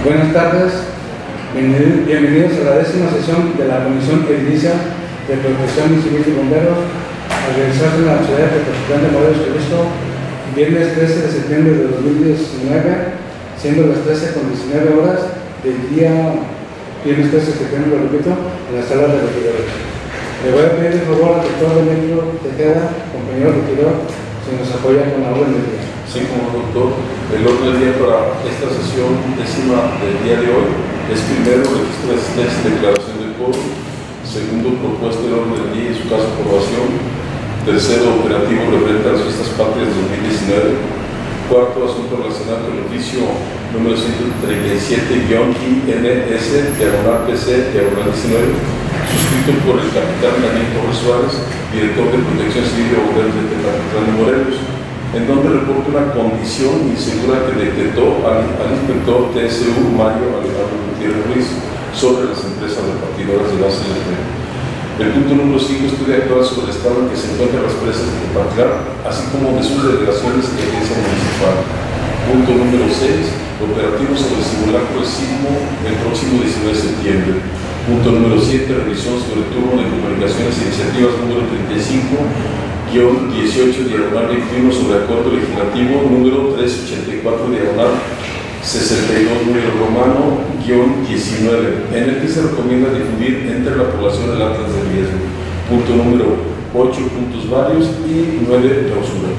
Buenas tardes, bienvenidos a la 10ª sesión de la Comisión Edilicia de Protección Civil y Bomberos, a realizarse en la ciudad de Cotitlán de Morelos, Jalisco, viernes 13 de septiembre de 2019, siendo las 13:19 horas del día viernes 13 de septiembre, lo repito, en la sala de regidores. Le voy a pedir el favor al doctor Demetrio Tejeda, compañero regidor, si nos apoya con la orden del día. Sí, como doctor, el orden del día para esta sesión décima del día de hoy es primero registro de asistencia y declaración del quórum, segundo propuesta de orden del día y su caso de aprobación, tercero operativo referente a las fiestas patrias 2019, cuarto asunto relacionado con el oficio número 137-INS, diagonal PC, diagonal 19, suscrito por el capitán Daniel Torres Suárez, director de Protección Civil de Bomberos de Cotitlán de Morelos, en donde reporta una condición insegura que detectó al inspector TSU Mario Alejandro Gutiérrez Ruiz sobre las empresas repartidoras de gas eléctrico. El punto número 5, estudia actual sobre el estado en que se encuentran las presas de Tepatlán, así como de sus delegaciones y agencia municipal. Punto número 6, operativos sobre el simulacro de sismo el próximo 19 de septiembre. Punto número 7, revisión sobre el turno de comunicaciones e iniciativas número 35-18 diagonal 21 sobre acuerdo legislativo número 384 diagonal 62 número romano -19, en el que se recomienda difundir entre la población el atlas de riesgo. Punto número 8, puntos varios, y 9, clausura.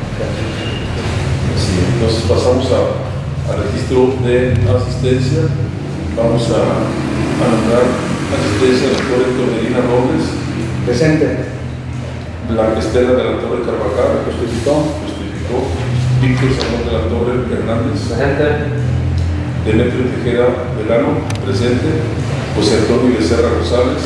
Así, entonces pasamos al registro de asistencia. Vamos a nombrar asistencia al doctor Héctor Medina Robles. Presente. Blanca Estela de la Torre Carvajal, justificó. Víctor Salmón de la Torre Hernández, presente. Demetrio Tejeda Velano, presente. José Antonio Becerra Rosales,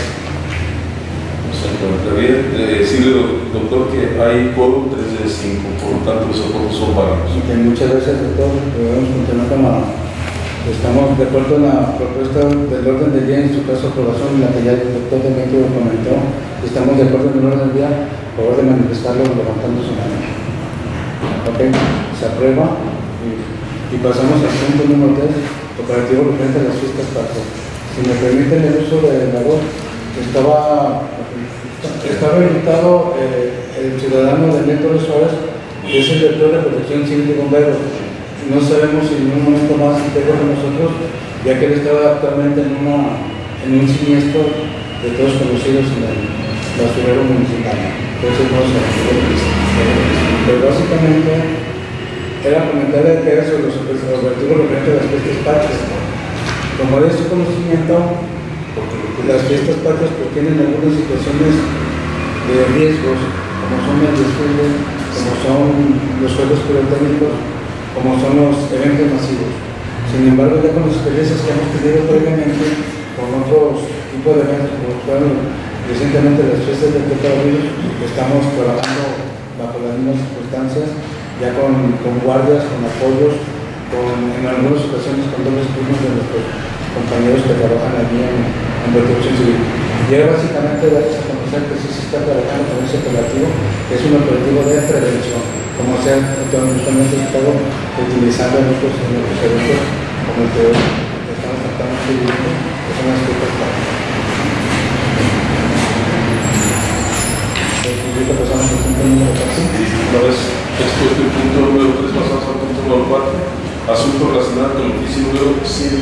no se encuentra bien. Decirle, doctor, que hay quórum 3 de 5, por lo tanto los acuerdos son válidos. Muchas gracias, doctor. Podemos continuar con la... Estamos de acuerdo en la propuesta del orden del día, en su caso aprobación, la que ya el doctor Demetrio comentó. Estamos de acuerdo en el orden del día. Por favor de manifestarlo levantando su mano. Ok, se aprueba y pasamos al punto número 3, operativo referente a las fiestas patrias. Si me permiten el uso de la voz, estaba invitado el ciudadano Daniel Torres Suárez, que es el director de Protección Civil de Bomberos. No sabemos si en un momento más integra con nosotros, ya que él estaba actualmente en un siniestro de todos conocidos en el basurero municipal. Entonces no sé, pero básicamente era comentarle que era sobre los objetivos referentes a las fiestas patrias. Como es su conocimiento, las fiestas patrias pues, tienen algunas situaciones de riesgos, como son el desfile, como son los juegos pirotécnicos, como son los eventos masivos. Sin embargo, ya con las experiencias que hemos tenido previamente con otros tipos de eventos, como fueron recientemente las fiestas del coronavirus, estamos trabajando bajo las mismas circunstancias, ya con guardias, con apoyos, en algunas ocasiones con dobles turnos de nuestros compañeros que trabajan allí en Protección Civil. Y ahora básicamente darles a conocer que sí se está trabajando con ese operativo, que es un operativo de prevención, como se ha justamente estado utilizando en otros eventos, como el que estamos tratando de vivir, que son las fiestas patrias. Pasamos al punto número 4. Una vez expuesto el punto número 3, pasamos al punto número 4. Asunto relacionado con el oficio número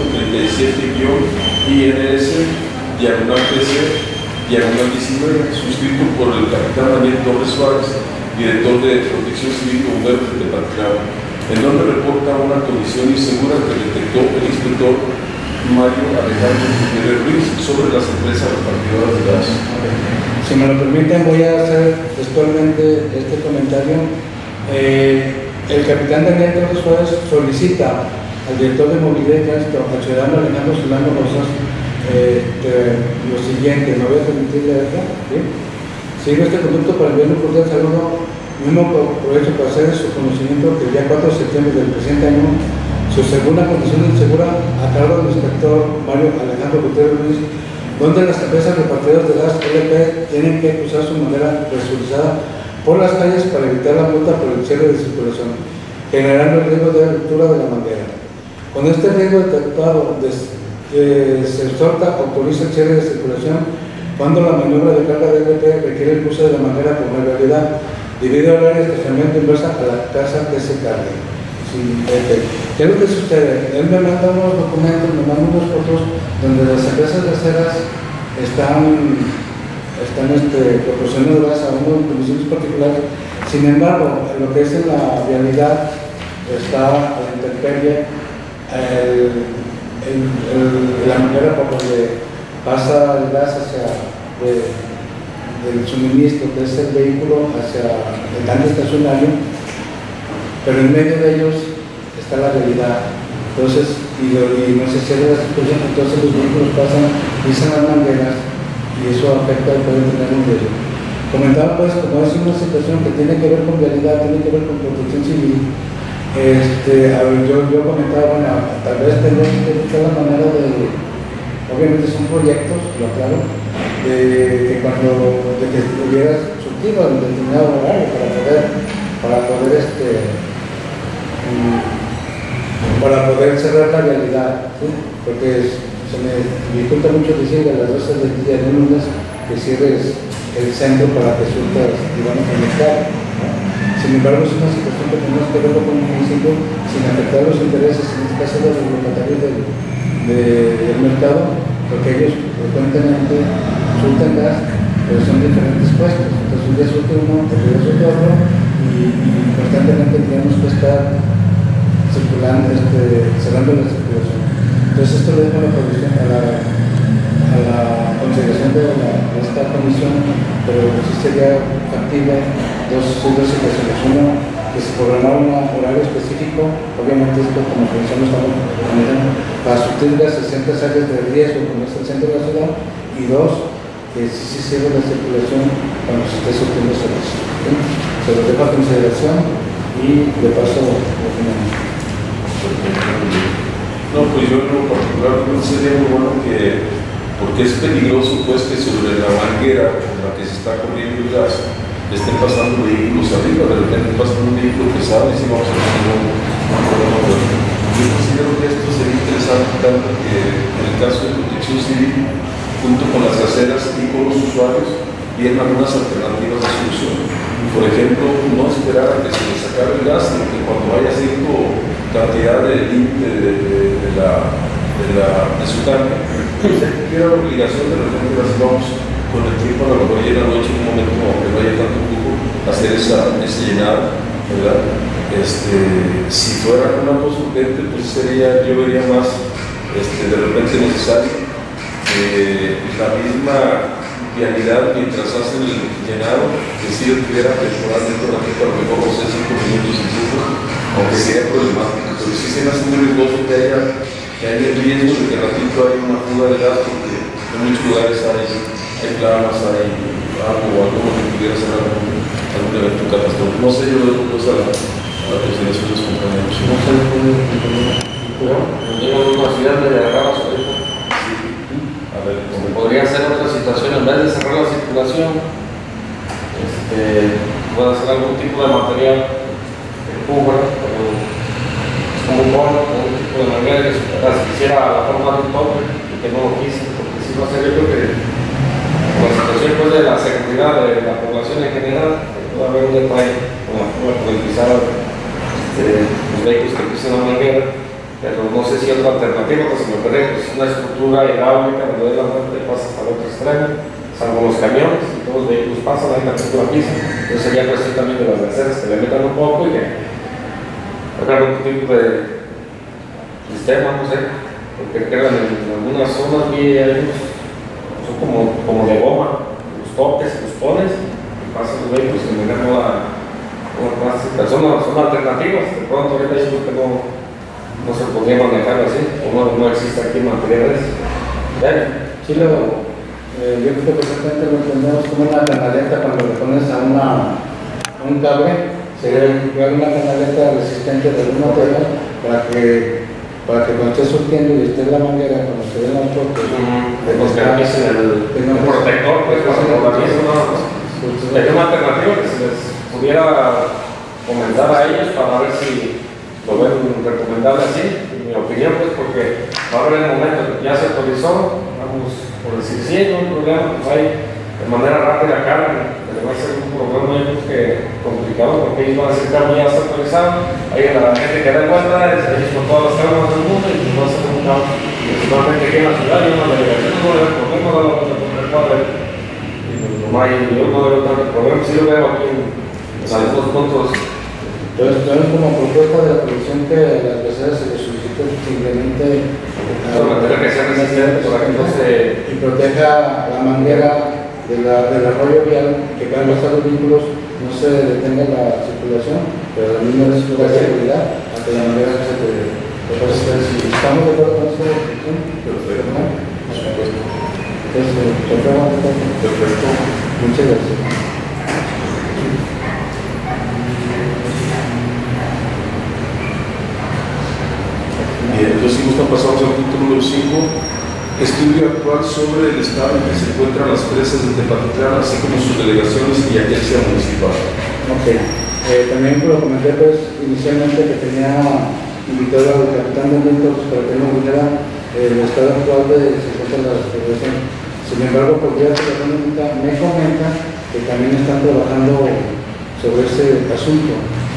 137-INS, diagonal PC, diagonal 19, suscrito por el capitán Daniel Torres Suárez, director de Protección Civil y Bomberos de Tepatlán, en donde reporta una condición insegura que detectó el inspector Mario Alejandro Gutiérrez Ruiz sobre las empresas repartidoras de gas. Si me lo permiten, voy a hacer textualmente este comentario. El capitán Daniel Torres Suárez solicita al director de Movilidad y Tránsito, al ciudadano Alejandro Solano Rosas, lo siguiente, me voy a permitir de verdad. Sigo este conducto para enviar un cordial saludo. Mismo aprovecho para hacer su conocimiento que el día 4 de septiembre del presente año, su segunda condición insegura a cargo del inspector Mario Alejandro Gutiérrez Ruiz, donde las empresas repartidoras de gas LP tienen que cruzar su manera presurizada por las calles para evitar la multa por el cierre de circulación, generando el riesgo de ruptura de la manguera. Con este riesgo detectado, se exhorta, autoriza el cierre de circulación cuando la maniobra de carga de LP requiere el uso de la manguera por modalidad, debido al área de estacionamiento inversa a la casa que se cargue. ¿Qué es lo que sucede? Él me manda unos documentos, me manda unas fotos donde las empresas gaseras están proporcionando gas a unos municipios particulares. Sin embargo, en lo que es en la vialidad está a la intemperie la manera por donde pasa el gas del suministro, que es el vehículo, hacia el tanque estacionario, pero en medio de ellos está la realidad. Entonces, y no se cierra la situación, entonces los vehículos pasan, pisan las mangueras y eso afecta al poder tener un riesgo. Comentaba pues, como es una situación que tiene que ver con vialidad, tiene que ver con protección civil, yo comentaba, bueno, tal vez tendríamos que buscar la manera de, obviamente son proyectos, lo aclaro, de que hubieras surtido en determinado horario para poder cerrar la realidad, ¿sí? Porque se me dificulta mucho decir a las 12 del día de lunes que cierres el centro para que surtas, digamos, el mercado, ¿no? Sin embargo, es una situación que tenemos que verlo con el municipio sin afectar los intereses, en este caso de los locatarios del mercado, porque ellos frecuentemente surten gas, pero son diferentes puestos. Entonces, un día surte uno, otro día surte otro, y constantemente tenemos que estar circulando, cerrando la circulación. Entonces, esto lo dejo a la consideración de esta comisión, pero sí sería factible dos situaciones. Uno, que se programara un horario específico, obviamente esto como comisión estamos comentando, para surtir las 60 áreas de riesgo como es el centro de la ciudad, y dos, que sí se cierre la circulación cuando se esté surtiendo servicio. ¿Sí? Se lo dejo a consideración y de paso lo finalizo. No, pues yo en lo particular no sería muy bueno porque es peligroso pues que sobre la manguera con la que se está corriendo el gas estén pasando vehículos arriba, de repente pasan un vehículo pesado y si vamos a tener un problema. Yo considero que esto sería interesante tanto que en el caso de protección civil, junto con las gaseras y con los usuarios, vieran algunas alternativas de solución. Por ejemplo, no esperar a que se les acabe el gas, sino que cuando haya cierta cantidad de límite de su tanque, se tuviera la obligación de repente de vamos con el tiempo a lo mejor ya en la noche, en un momento como que no haya tanto flujo, hacer ese llenado, ¿verdad? Si fuera una cosa urgente, pues yo vería más de repente necesario la misma vialidad mientras hacen el llenado, que si tuviera temporalmente la gente a lo mejor no sé 5 minutos en flujo, aunque sería problemático, pero sí se me hace muy riesgoso que haya el riesgo de que ratito haya una fuga de gas, porque en muchos lugares hay plagas, hay algo o algo que pudiera ser algún evento catastrófico. No sé, yo le doy a la consideración de los compañeros. No sé, llega una ciudad de agarrar su hijo. A ver, podría ser otra situación, en vez de cerrar la circulación, puede hacer algún tipo de material que cubra, como un bono, algún tipo de manguera que se hiciera a la forma de un tope y que no lo quise, porque si no sería, yo creo que con la situación pues, de la seguridad de la población en general, puede haber un detalle con la forma de utilizar los vehículos que utilizan la manguera, pero no sé si es otra alternativa, pues se me parece que es una estructura hidráulica donde la muerte pasa hasta el otro extremo, salvo los camiones y todos los vehículos pasan, ahí la estructura pisa, entonces sería cuestión también de las gaseras que le metan un poco y que hagan otro tipo de sistema, no sé, porque quedan en algunas zonas y hay unos son como de goma, los toques, los pones y pasan los vehículos y me son alternativas, de pronto ahorita yo creo que no se podría manejar así, o no existe aquí materiales. Sí, yo creo que perfectamente lo entendemos como una canaleta cuando le pones a un cable, sería igual una canaleta resistente de alguna manera para que cuando esté surtiendo y esté en la manguera, cuando se den las fotos, el protector, pues, sería una alternativa que se les pudiera comentar a ellos para ver si lo ven recomendable así, y opinión, pues, porque ahora en el momento que ya se autorizó, vamos, por decir, sí, hay un problema, pues hay de manera rápida carga, pero va a ser un problema yo creo que complicado, porque ellos van a decir que ya está autorizado, hay la gente que da cuenta, ellos con todas las cámaras del mundo, y pues va a ser un caos. Principalmente aquí en la ciudad, y una delegación no debe haber problema, no lo vamos a poner padre. Y pues, no hay, yo no debo tanto problema, sí lo veo aquí en algunos puntos. Entonces, como propuesta de la producción que a las veces se les solicita simplemente que sea resistente para que no se... y proteja la manguera del arroyo vial, que cada vez los vehículos no se detenga la circulación, pero la misma es la seguridad a que la manguera se puede. Si estamos de acuerdo con esta descripción, Perfecto. Por supuesto. Perfecto. Muchas gracias. Bien, entonces si gustan pasamos al punto número 5. Estudio actual sobre el estado en que se encuentran las presas de Tepatitlán, así como sus delegaciones y agencia municipal. Ok. También lo comenté pues inicialmente que tenía invitado al capitán de Ventos para que nos dijera el estado actual de se encuentran las delegaciones. Sin embargo, por día me comenta que también están trabajando sobre ese asunto.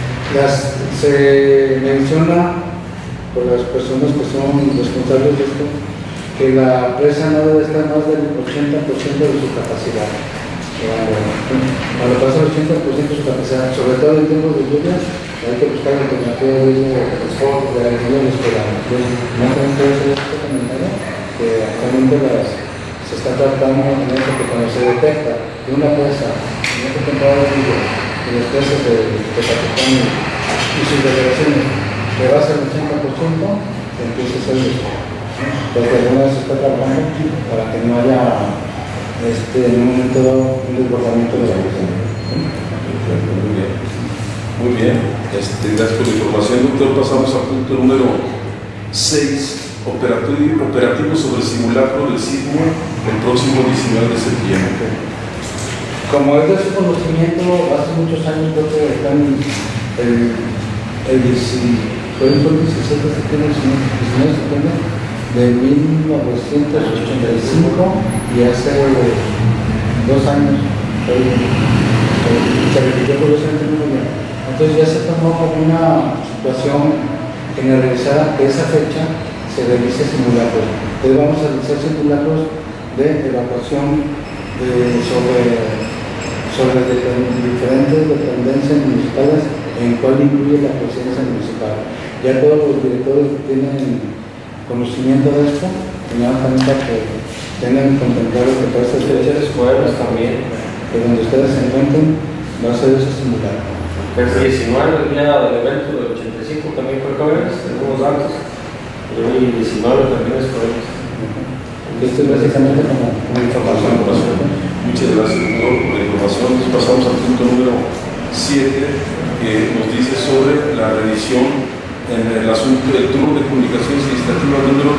Se menciona por las personas que son responsables de esto, que la presa no debe estar más del 80% de su capacidad. Cuando pasa el 80% de su capacidad, sobre todo en tiempos de lluvia, hay que buscar alternativas de transporte, de la niños escolares. No tenemos que hacer este comentario, que actualmente se está tratando en esto, que cuando se detecta que una presa en esta temporada de lluvia, y las presas de Tepatitlán y sus delegaciones, que va a ser el 80%, empieza a ser esto. Porque alguna vez se está trabajando para que no haya en un momento dado un desbordamiento de la presión. Muy bien. Muy bien. Gracias por la información, doctor. Pasamos al punto número 6. Operativo sobre el simulacro del sismo el próximo 19 de septiembre. Como es de su conocimiento, hace muchos años creo que están el 17 de septiembre, de 1985 y hace 2 años se repitió curiosamente muy bien. Entonces ya se tomó como una situación generalizada que esa fecha se realice simulacros. Entonces vamos a realizar simulacros de evacuación sobre diferentes dependencias municipales en cual incluye la presidencia municipal. Ya todos los directores tienen conocimiento de esto, también para que tengan contemplado que para estas fechas escuelas también, que donde ustedes se encuentren, va a ser ese simulacro. El 19, el día del evento del 85 también fue jóvenes, algunos datos, y el 19 también es jóvenes. Esto es básicamente como información. Muchas gracias, doctor, por la información. Nos pasamos al punto número 7, que nos dice sobre la revisión en el asunto del turno de comunicaciones legislativa número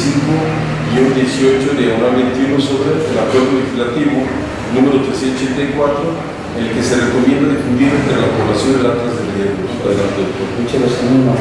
35-18 diagonal 21 sobre el acuerdo legislativo número 384, en el que se recomienda difundir entre la población el actas de riesgos. Adelante, doctor. Muchas gracias.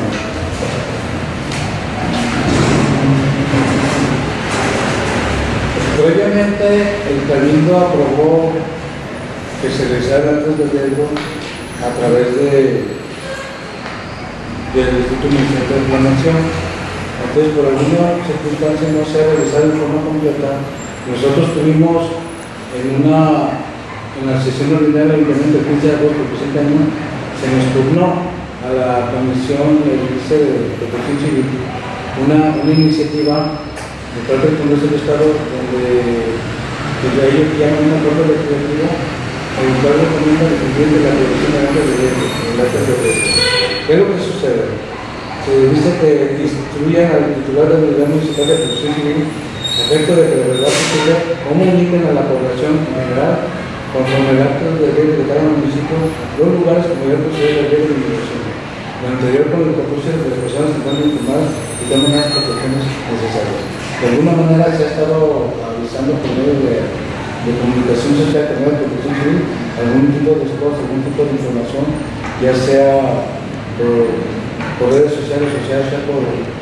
Previamente, el Cabildo aprobó que se realizaran actas de riesgo a través del Instituto Municipal de Planeación. Entonces, por alguna circunstancia no se ha realizado de forma completa. Nosotros tuvimos en la sesión ordinaria del Ayuntamiento del 15 de agosto del presente año, se nos turnó a la Comisión de Protección Civil una iniciativa de parte del Congreso del Estado donde ellos llaman un acuerdo legislativo en el cual recomienda difundir de la producción de actas de riesgo. ¿Qué es lo que sucede? Se dice que instruyan al titular de la Unidad Municipal de Protección Civil a efecto de que de verdad posible comuniquen a la población en general conforme el acto de riesgo de cada municipio los lugares con mayor posibilidad de riesgo de inundación. Lo anterior con el propósito de que las personas se encuentren informadas y tomen las precauciones necesarias. De alguna manera se ha estado avisando por medio de comunicación social, por medio de protección civil, algún tipo de spots, algún tipo de información, ya sea por redes sociales o sea por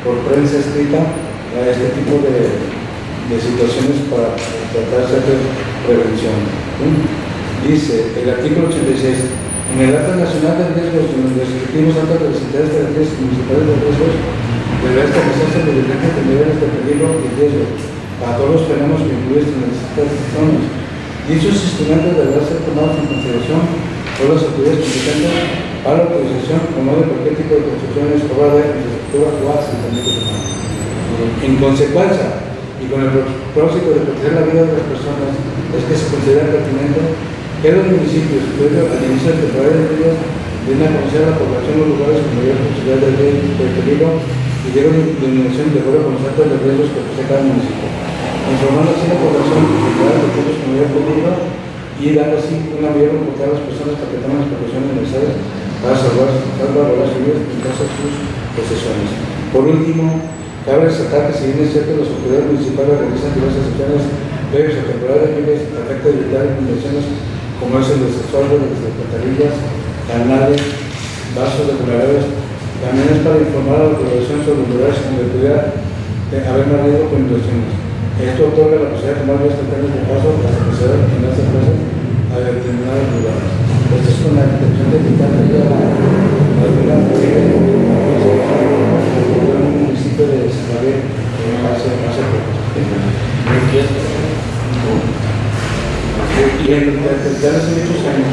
por prensa escrita este tipo de situaciones para tratar de hacer prevención. Dice el artículo 86, en el Acta Nacional de Riesgos de los respectivos actos de las entidades federales y municipales de riesgos deberá establecerse los diferentes niveles de peligro y riesgo para todos los fenómenos que incluyen en estas zonas. Dichos instrumentos deberán ser tomados en consideración por las autoridades competentes para la autorización o no de cualquier tipo de construcción escolar de infraestructura o asentamiento humano. En consecuencia, y con el propósito de proteger la vida de las personas, es que se considera pertinente que los municipios, previo al inicio de temporada de lluvias, den a conocer a la población los lugares con mayor posibilidad de peligro y de una disminución de acuerdo con los actos de riesgos que posee cada municipio, informando así a la población de posibilidades de riesgos con mayor peligro y dando así una mayor oportunidad a las personas para que tomen las precauciones necesarias para salvaguardar sus vidas en caso de sus posesiones. Por último, cabe resaltar que si bien es cierto que las autoridades municipales realizan diversas acciones previas a temporada de lluvias a efecto de evitar inundaciones como es el desastre de las alcantarillas, canales, vasos depuradores, también es para informar a la población sobre los lugares donde pudiera haber más riesgo con inundaciones. Esto otorga la posibilidad de tomar vías tempranas de paso a las empresas en las empresas a determinados lugares. Esto es con la intención de evitar que haya alguna tragedia en un municipio de San Gabriel hace poco. Y ya hace muchos años.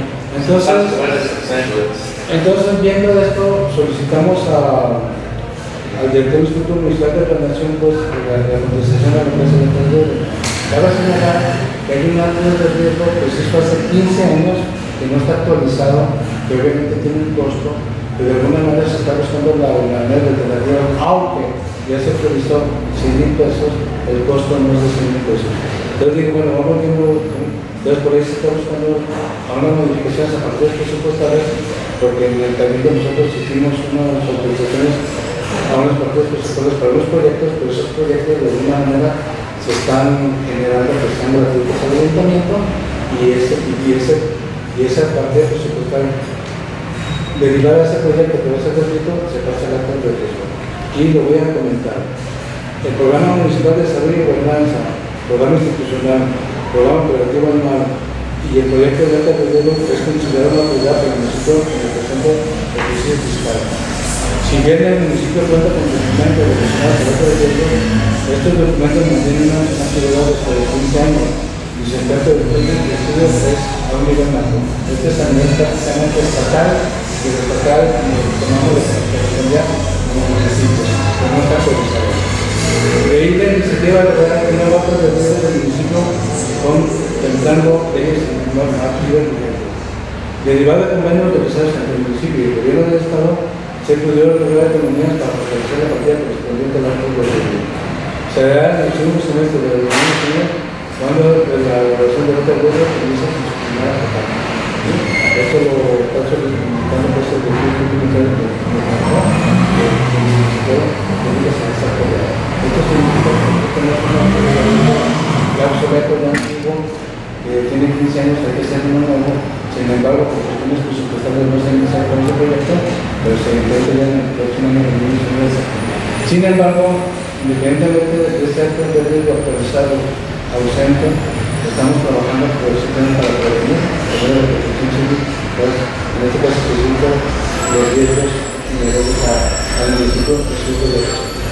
Entonces, viendo esto, solicitamos al director del Instituto Municipal de Planeación, pues, la contestación a la empresa de Tandero. Cabe señalar que hay un área de riesgo, pues esto hace 15 años que no está actualizado, que obviamente tiene un costo, pero de alguna manera se está buscando la manera de alternativa, aunque ya se previsto 100,000 pesos, el costo no es de 100,000 pesos. Entonces digo, bueno, vamos viendo, entonces por ahí se está buscando a unas modificaciones a partir de presupuestarias, porque en el cabildo nosotros hicimos unas autorizaciones a unas partidas presupuestarias para unos proyectos, pero esos proyectos de alguna manera se están generando, que están gratuitos al ayuntamiento, y esa partida presupuestaria derivada de ese proyecto que va a ser gratuito, se pasa al acta de riesgo. Y lo voy a comentar. El Programa Municipal de Desarrollo y Gobernanza, Programa Institucional, Programa Operativo Anual y el proyecto de alta de riesgo es considerado una prioridad para el municipio en el presente ejercicio fiscal. Si bien el municipio cuenta con documentos relacionados con alta de riesgo, estos documentos mantienen una antigüedad de 15 años y se trata de que el estudio es a un nivel macro. Este es a nivel prácticamente estatal y estatal en el tomamos de correspondía como municipio, que no está actualizado. De ahí la iniciativa de lograr que no otras de riesgo del municipio contemplando leyes activas vigentes. Derivado de convenios realizados entre el municipio y el gobierno del Estado, se pudieron lograr economías para fortalecer la partida correspondiente al acto de riesgo. Se dará en el segundo semestre de 2019 cuando la elaboración de la riesgo comienza con su primera etapa. Esto lo está solicitando por el Instituto Municipal de Esto significa que tenemos una autoridad ya obsoleto, ya antiguo, que tiene 15 años, hay que ser uno nuevo. Sin embargo, por cuestiones presupuestarias no se ha iniciado con ese proyecto, pero se intenta ya en el próximo año 2019. Sin embargo, independientemente de este acto de riesgo actualizado ausente, estamos trabajando por ese tema para prevenir la protección civil, pues, en este caso específico, los riesgos inherentes al municipio específico de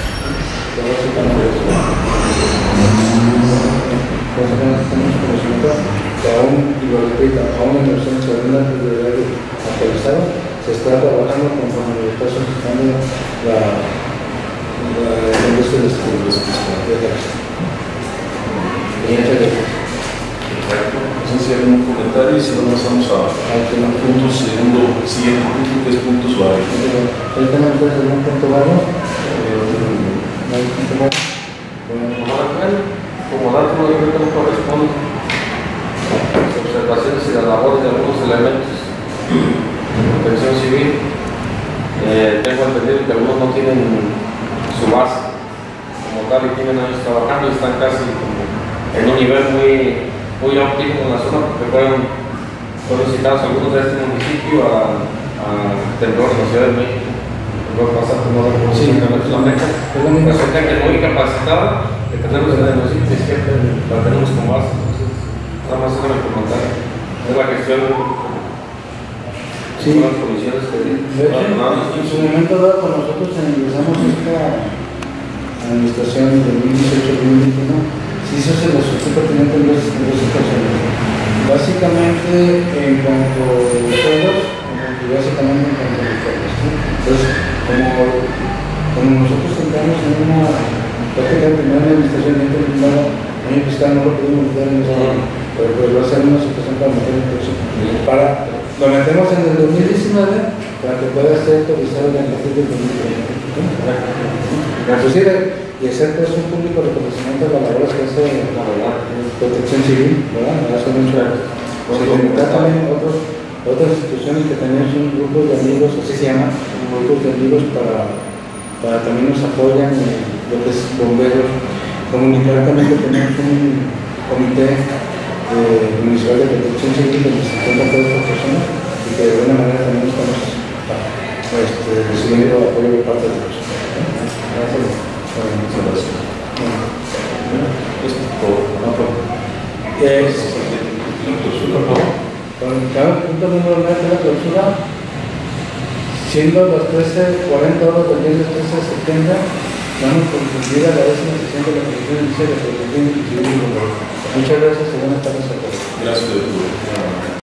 pues apenas tenemos conocimiento que aún, y lo repito, aún en versión segunda de actualizado, se está trabajando conforme lo está solicitando la industria de estudios. Perfecto. No sé si hay algún comentario y si no pasamos al punto segundo, siguiente punto, que es puntos varios. ¿Ahorita no puedes algún punto varios? ¿No hay punto varios? Como dato, yo creo que no corresponde las observaciones y las labores de algunos elementos de protección civil. Tengo entendido que algunos no tienen su base como tal y tienen años trabajando y están casi en un nivel muy óptimo en la zona, porque fueron citados algunos de este municipio a temblor en la Ciudad de México. va a pasar como la Sí. la gente que muy capacitada, que tenemos en el municipio, es que la tenemos como base, entonces, nada más es el comentario. Es la gestión Sí. de las comisiones que De hecho, en su momento dado, cuando nosotros ingresamos esta administración de 2018-2021, sí se hace la solución pertinente en dos situaciones. Básicamente en cuanto a los sueldos y básicamente en cuanto a los sueldos. ¿Sí? Entonces, como nosotros entramos en una prácticamente en una administración dentro del año fiscal, no lo pudimos meter en este año, pero va a ser una situación para meter en el próximo. Lo metemos en el 2019 para que pueda ser autorizado en el ejercicio del 2020. Inclusive, y hacer pues un público reconocimiento de las labores que hace la protección civil, ¿verdad? Me hace mucho. También otras instituciones que tenemos un grupo de amigos, así se llama, grupos de amigos para también nos apoyan lo que es bomberos. Comunicar también que tenemos un comité municipal de protección civil de 50 personas y que de alguna manera también estamos recibiendo apoyo de parte de ellos. Muchas gracias. Esto es todo. Con cada punto número 9 de la clausura, siendo las 13:40 horas del día del 13 de septiembre, vamos a concluir a la 10ª sesión de la Comisión Judicial de Protección Civil. Muchas gracias y buenas tardes a todos. Gracias, doctor.